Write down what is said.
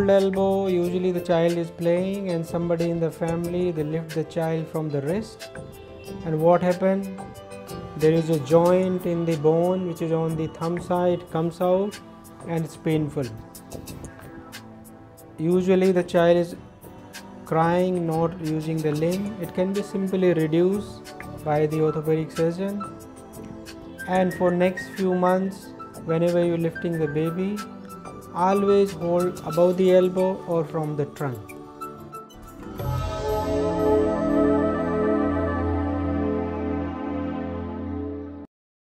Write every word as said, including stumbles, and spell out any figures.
pulled elbow, usually the child is playing and somebody in the family, they lift the child from the wrist, and what happened? There is a joint in the bone which is on the thumb side, comes out and it's painful. Usually the child is crying, not using the limb. It can be simply reduced by the orthopedic surgeon. And for next few months, whenever you're lifting the baby, always hold above the elbow or from the trunk.